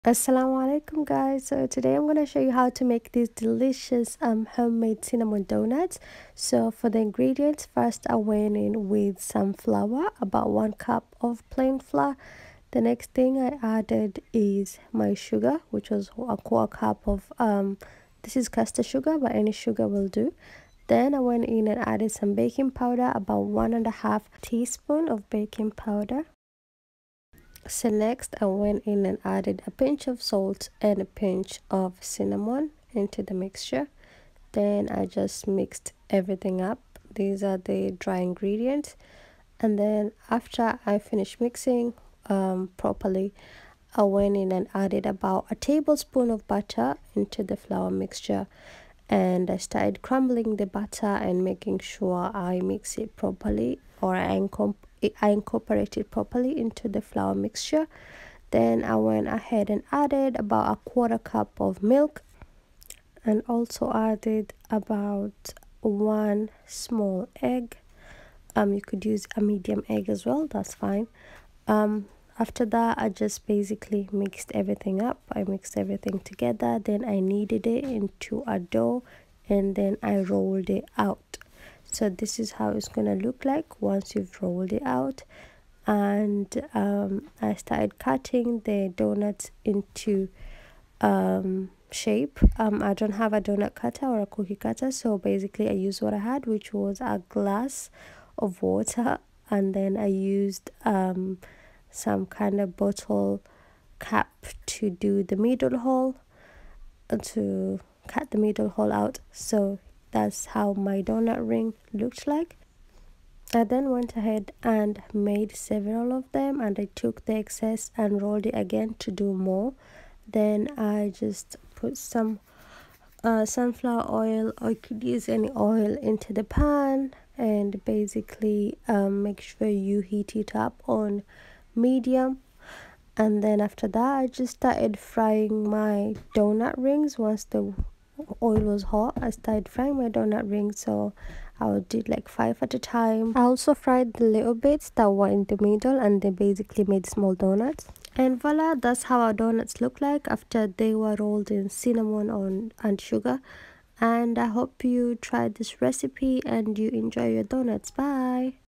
Assalamu alaikum guys. So today I'm going to show you how to make these delicious homemade cinnamon donuts. So for the ingredients, first I went in with some flour, about 1 cup of plain flour. The next thing I added is my sugar, which was a quarter cup of this is caster sugar, but any sugar will do. Then I went in and added some baking powder, about 1.5 teaspoon of baking powder. So next I went in and added a pinch of salt and a pinch of cinnamon into the mixture. Then I just mixed everything up. These are the dry ingredients. And then after I finished mixing properly, I went in and added about a tablespoon of butter into the flour mixture. And I started crumbling the butter and making sure I mix it properly, or I incorporate it properly into the flour mixture. Then I went ahead and added about a quarter cup of milk, and also added about 1 small egg. You could use a medium egg as well, that's fine. After that, I just basically mixed everything up. I mixed everything together, then I kneaded it into a dough, and then I rolled it out. So this is how it's gonna look like once you've rolled it out. And I started cutting the donuts into shape. I don't have a donut cutter or a cookie cutter, so basically I used what I had, which was a glass of water, and then I used some kind of bottle cap to do the middle hole, to cut the middle hole out. So that's how my donut ring looked like. I then went ahead and made several of them, and I took the excess and rolled it again to do more. Then I just put some sunflower oil, or you could use any oil, into the pan, and basically make sure you heat it up on medium. And then after that, I just started frying my donut rings. Once the oil was hot, I started frying my donut rings, so I did like 5 at a time. I also fried the little bits that were in the middle, and they basically made small donuts. And voila, that's how our donuts look like after they were rolled in cinnamon and sugar. And I hope you try this recipe and you enjoy your donuts. Bye.